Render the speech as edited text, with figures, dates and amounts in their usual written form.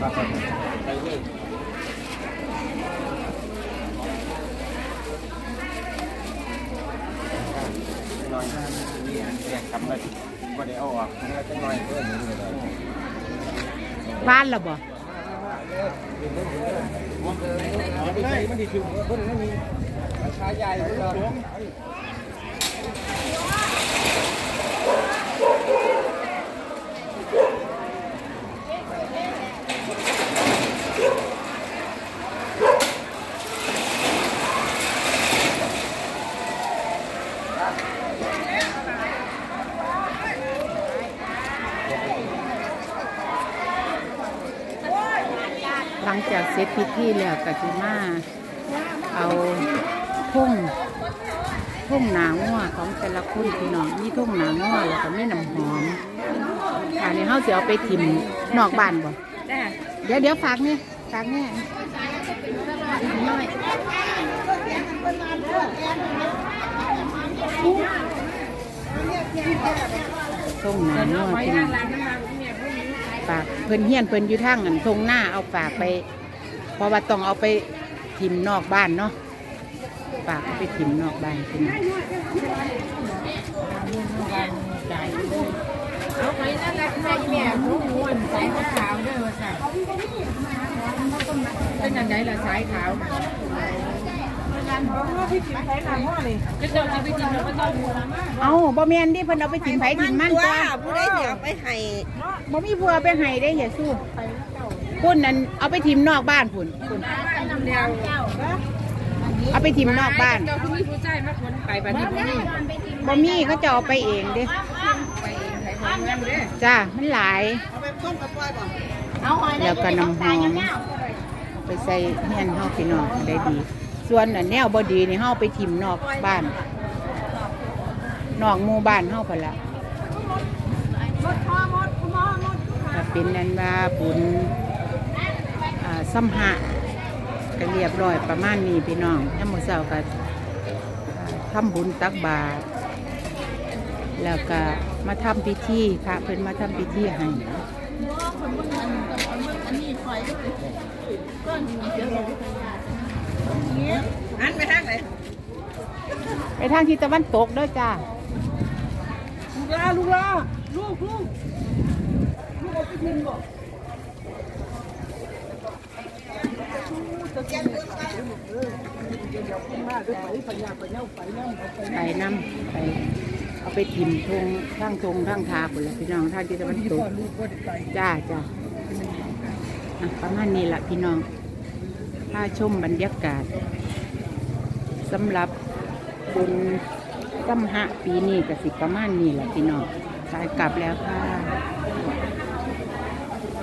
ไปเลยหน่อยนี่แยกทำเลยก็ได้เอาออกแล้วจะหน่อยเพิ่มบ้านเราบ่มันดีคือคนนั้นมีราคาใหญ่เลยหลังจากเสร็จพิธีแล้วก็จะมาเอาทุ่งหนางัวของแต่ละคนพี่น้องมีทุ่งหนางัวแล้วก็มีน้ำหอมอันนี้เขาจะเอาไปทิมนอกบ้านบ่เดี๋ยวฝากนี่น้อยทุ่งหนางัวพี่น้องฝากเพิ่นเฮียนเพิ่นอยู่ทางทงหน้าเอาฝากไปเพราะว่าต้องเอาไปทิมนอกบ้านเนาะฝากเอาไปทิมนอกบ้านพี่น้องเอาไปนั่นแหละใส่แม่ผู้ม้วนสายขาวด้วยว่าใส่เป็นอย่างไรล่ะสายขาวเอาบ่แม่นดิเพิ่นเอาไปถิ่มไผถิ่มมันตัวผู้ได้เดี๋ยวไปให้บ่มีผัวไปให้ได้อย่าสู้พุ่นนั่นเอาไปถิ่มนอกบ้านพุ่นเอาไปถิ่มนอกบ้านเจ้าผู้มีผู้ใจมาคนไปบัดนี้บ่มีเขาจะเอาไปเองเด้จ้ามันหลายแล้วก็น้ำหอมไปใส่เฮียนเฮาพี่น้องได้ดีส่วนแนวบดีนี่เฮาไปถิ่มนอกบ้านนอกหมู่บ้านเฮาพอละถ้าเป็นนั้นว่าบุญสัมหะก็เรียบร้อยประมาณนี้พี่น้องยามมื้อเช้าก็ทำบุญตักบาตรแล้วก็มาทำพิธีพระเพิ่นมาทำพิธีให้อันไปทางไหนไปทางทิศตะวันตกเด้อจ้าลูกเอาไปกินบ่ไปน้ำไปเอาไปถิ่มทงทั้งทาคนละพี่น้องทางทิศตะวันตกจ้าประมาณนี้แหละพี่น้องถ้าชมบรรยากาศสำหรับบุญสัมหะปีนี้ก็สิประมาณนี้แหละพี่น้องสายกลับแล้วค่ะ